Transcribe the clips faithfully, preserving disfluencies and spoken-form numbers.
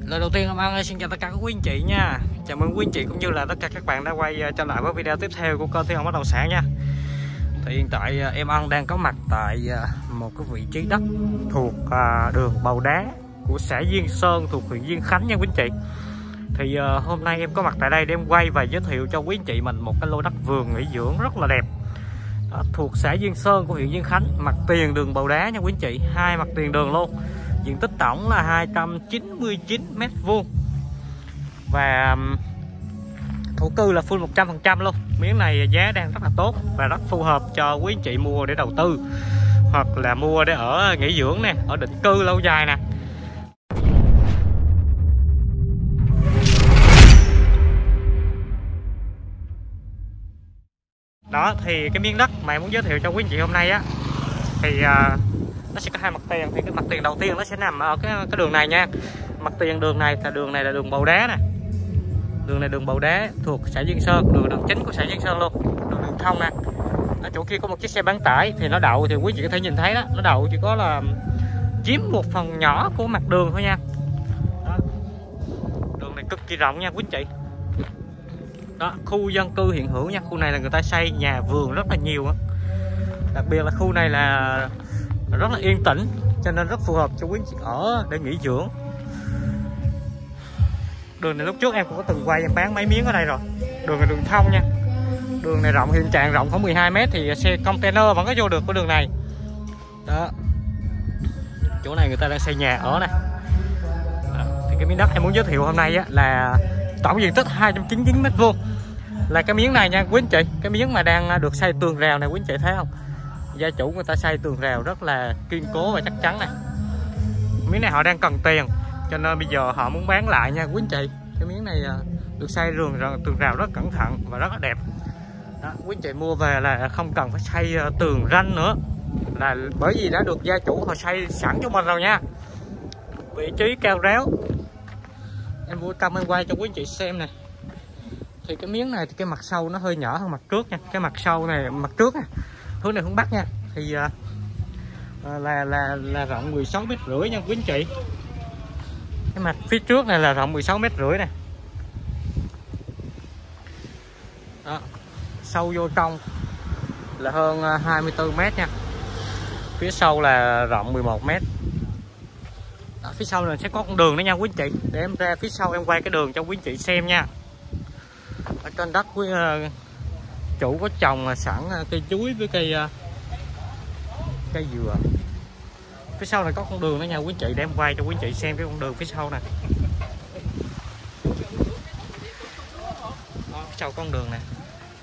Lời đầu tiên em Ân xin chào tất cả các quý anh chị nha. Chào mừng quý anh chị cũng như là tất cả các bạn đã quay trở lại với video tiếp theo của kênh Thiên Hồng Bất Động Sản nha. Thì hiện tại em Ân đang có mặt tại một cái vị trí đất thuộc đường Bầu Đá của xã Diên Sơn thuộc huyện Diên Khánh nha quý anh chị. Thì hôm nay em có mặt tại đây để em quay và giới thiệu cho quý anh chị mình một cái lô đất vườn nghỉ dưỡng rất là đẹp. Đó, thuộc xã Diên Sơn của huyện Diên Khánh, mặt tiền đường Bầu Đá nha quý anh chị, hai mặt tiền đường luôn. Diện tích tổng là hai trăm chín mươi chín mét vuông và thổ cư là full một trăm phần trăm luôn. Miếng này giá đang rất là tốt và rất phù hợp cho quý anh chị mua để đầu tư hoặc là mua để ở nghỉ dưỡng nè, ở định cư lâu dài nè. Đó thì cái miếng đất mà em muốn giới thiệu cho quý anh chị hôm nay á thì uh, nó sẽ có hai mặt tiền. Thì cái mặt tiền đầu tiên nó sẽ nằm ở cái, cái đường này nha. Mặt tiền đường này là đường này là đường Bầu Đá nè. Đường này đường Bầu Đá thuộc xã Diên Sơn, đường đường chính của xã Diên Sơn luôn, đường đường thông nè. Ở chỗ kia có một chiếc xe bán tải thì nó đậu thì quý chị có thể nhìn thấy đó, nó đậu chỉ có là chiếm một phần nhỏ của mặt đường thôi nha. Đó. Đường này cực kỳ rộng nha quý chị. Đó, khu dân cư hiện hữu nha, khu này là người ta xây nhà vườn rất là nhiều á. Đặc biệt là khu này là rất là yên tĩnh cho nên rất phù hợp cho quý anh chị ở để nghỉ dưỡng. Đường này lúc trước em cũng có từng quay em bán mấy miếng ở đây rồi. Đường này đường thông nha. Đường này rộng, hiện trạng rộng khoảng mười hai mét thì xe container vẫn có vô được của đường này. Đó. Chỗ này người ta đang xây nhà ở nè. Đó. Thì cái miếng đất em muốn giới thiệu hôm nay á là tổng diện tích hai trăm chín mươi chín mét vuông. Là cái miếng này nha quý anh chị, cái miếng mà đang được xây tường rào này quý anh chị thấy không? Gia chủ người ta xây tường rào rất là kiên cố và chắc chắn này. Miếng này họ đang cần tiền cho nên bây giờ họ muốn bán lại nha quý anh chị. Cái miếng này được xây tường tường rào rất cẩn thận và rất là đẹp. Đó, quý anh chị mua về là không cần phải xây tường ranh nữa, là bởi vì đã được gia chủ họ xây sẵn cho mình rồi nha. Vị trí cao ráo. Em vui tâm em quay cho quý anh chị xem nè. Thì cái miếng này thì cái mặt sau nó hơi nhỏ hơn mặt trước nha. Cái mặt sau này, mặt trước nè, hướng này hướng bắc nha, thì uh, là là là rộng mười sáu mét rưỡi nha quý anh chị. Cái mặt phía trước này là rộng mười sáu mét rưỡi nè. Đó. Sâu vô trong là hơn hai mươi tư mét nha. Phía sau là rộng mười một mét. Đó, phía sau này sẽ có con đường nữa nha quý anh chị. Để em ra phía sau em quay cái đường cho quý anh chị xem nha. Ở trên đất quý uh, chủ có trồng sẵn cây chuối với cây uh, cây dừa. Phía sau này có con đường nữa nha quý anh chị, để em quay cho quý anh chị xem cái con đường phía sau này. Đó, phía sau con đường này.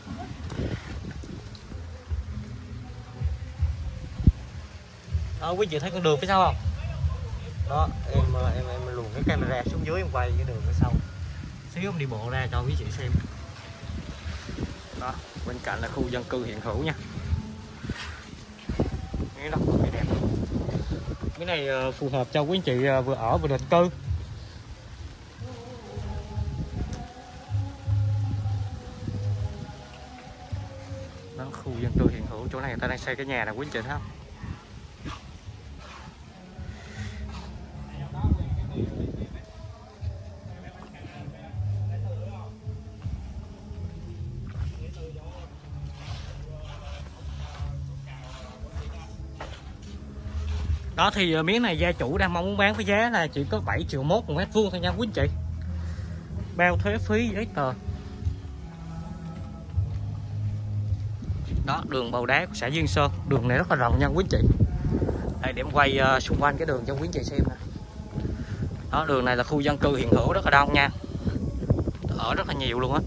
Đó, quý anh chị thấy con đường phía sau không? Đó, em em em luồn cái camera xuống dưới em quay cái đường phía sau. Xíu em đi bộ ra cho quý chị xem. Đó, bên cạnh là khu dân cư hiện hữu nha. Cái đất rất đẹp. Cái này phù hợp cho quý anh chị vừa ở vừa định cư. Đó, khu dân cư hiện hữu, chỗ này người ta đang xây cái nhà nè quý anh chị thấy không? Đó thì miếng này gia chủ đang mong muốn bán với giá là chỉ có bảy triệu mốt một mét vuông thôi nha quý anh chị. Bao thuế phí giấy tờ. Đó, đường Bầu Đá của xã Diên Sơn. Đường này rất là rộng nha quý anh chị. Đây để em quay uh, xung quanh cái đường cho quý anh chị xem nè. Đó, đường này là khu dân cư hiện hữu rất là đông nha. Ở rất là nhiều luôn á.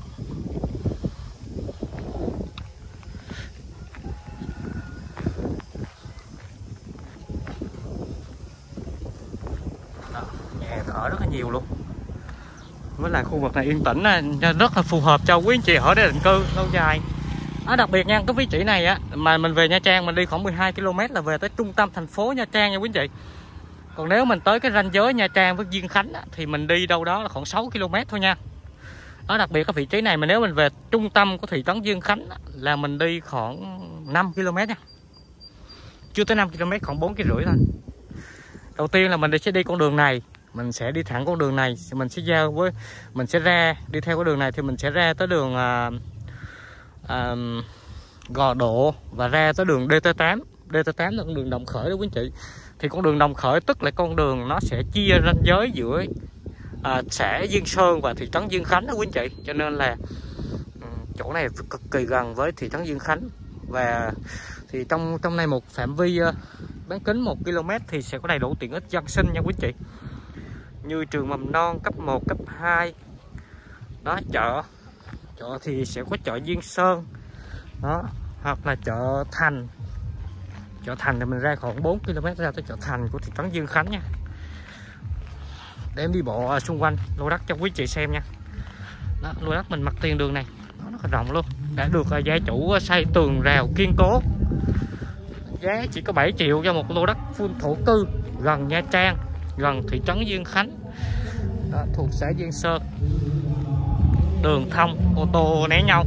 Ở rất là nhiều luôn. Với là khu vực này yên tĩnh rất là phù hợp cho quý anh chị ở để định cư lâu dài. Đó, đặc biệt nha, cái vị trí này á mà mình về Nha Trang mình đi khoảng mười hai ki lô mét là về tới trung tâm thành phố Nha Trang nha quý anh chị. Còn nếu mình tới cái ranh giới Nha Trang với Diên Khánh á, thì mình đi đâu đó là khoảng sáu ki lô mét thôi nha. Đó, đặc biệt cái vị trí này mà nếu mình về trung tâm của thị trấn Diên Khánh á, là mình đi khoảng năm ki lô mét nha. Chưa tới năm ki lô mét, khoảng bốn ki lô mét rưỡi thôi. Đầu tiên là mình sẽ đi con đường này. mình sẽ đi thẳng con đường này, mình sẽ giao với mình sẽ ra đi theo con đường này thì mình sẽ ra tới đường à, à, Gò Độ và ra tới đường D T tám. D T tám là con đường Đồng Khởi đó quý anh chị. Thì con đường Đồng Khởi tức là con đường nó sẽ chia ranh giới giữa à, xã Diên Sơn và thị trấn Diên Khánh đó quý anh chị. Cho nên là chỗ này cực kỳ gần với thị trấn Diên Khánh. Và thì trong trong này một phạm vi uh, bán kính một ki lô mét thì sẽ có đầy đủ tiện ích dân sinh nha quý chị, như trường mầm non cấp một, cấp hai đó, chợ chợ thì sẽ có chợ Diên Sơn đó, hoặc là chợ Thành. Chợ Thành thì mình ra khoảng bốn ki lô mét ra tới chợ Thành của thị trấn Diên Khánh nha. Để em đi bộ uh, xung quanh lô đất cho quý chị xem nha. Đó, lô đất mình mặt tiền đường này nó rất là rộng luôn, đã được uh, gia chủ uh, xây tường rào kiên cố. Giá chỉ có bảy triệu cho một lô đất full thổ cư gần Nha Trang, gần thị trấn Diên Khánh đó, thuộc xã Diên Sơn. Đường thông, ô tô né nhau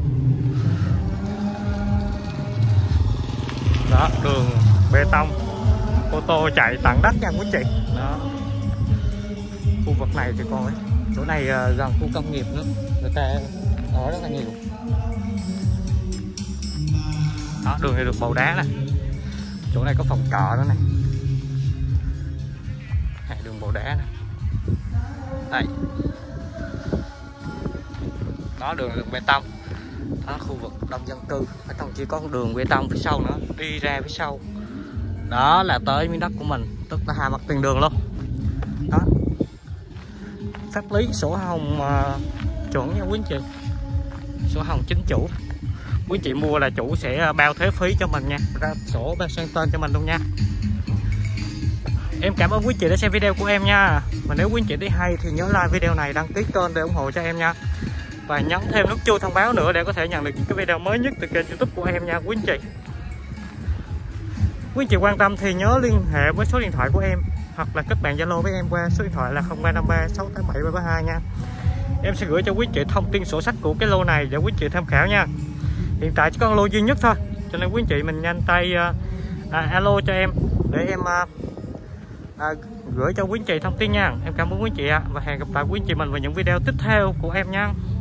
đó, đường bê tông, ô tô chạy tận đất nha quý chị đó. Khu vực này thì còn chỗ này uh, gần khu công nghiệp nữa, người ta ở rất là nhiều đó. Đường này được bầu đá nè, chỗ này có phòng trọ đó này, này đường bầu đá này. Đây đó, đường đường bê tông đó, khu vực đông dân cư. Ở trong chỉ có đường bê tông phía sau nữa, đi ra phía sau đó là tới miếng đất của mình, tức là hai mặt tiền đường luôn đó. Pháp lý sổ hồng uh, chuẩn nha quý anh chị, sổ hồng chính chủ. Quý chị mua là chủ sẽ bao thuế phí cho mình nha, ra sổ bao sang tên cho mình luôn nha. Em cảm ơn quý chị đã xem video của em nha. Và nếu quý chị thấy hay thì nhớ like video này, đăng ký kênh để ủng hộ cho em nha. Và nhấn thêm nút chuông thông báo nữa để có thể nhận được những cái video mới nhất từ kênh YouTube của em nha quý chị. Quý chị quan tâm thì nhớ liên hệ với số điện thoại của em hoặc là kết bạn Zalo với em qua số điện thoại là không ba năm ba sáu tám bảy ba ba hai nha. Em sẽ gửi cho quý chị thông tin sổ sách của cái lô này để quý chị tham khảo nha. Hiện tại chỉ có lô duy nhất thôi, cho nên quý chị mình nhanh tay uh, à, alo cho em để em uh, à, gửi cho quý chị thông tin nha. Em cảm ơn quý chị ạ, và hẹn gặp lại quý chị mình vào những video tiếp theo của em nha.